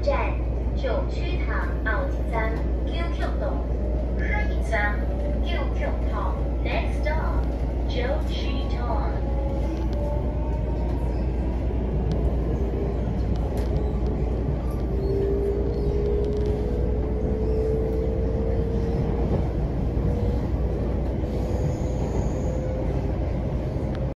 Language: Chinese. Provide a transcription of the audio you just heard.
站九曲塘后一站九曲洞，下一站九曲塘。Next stop 九曲塘。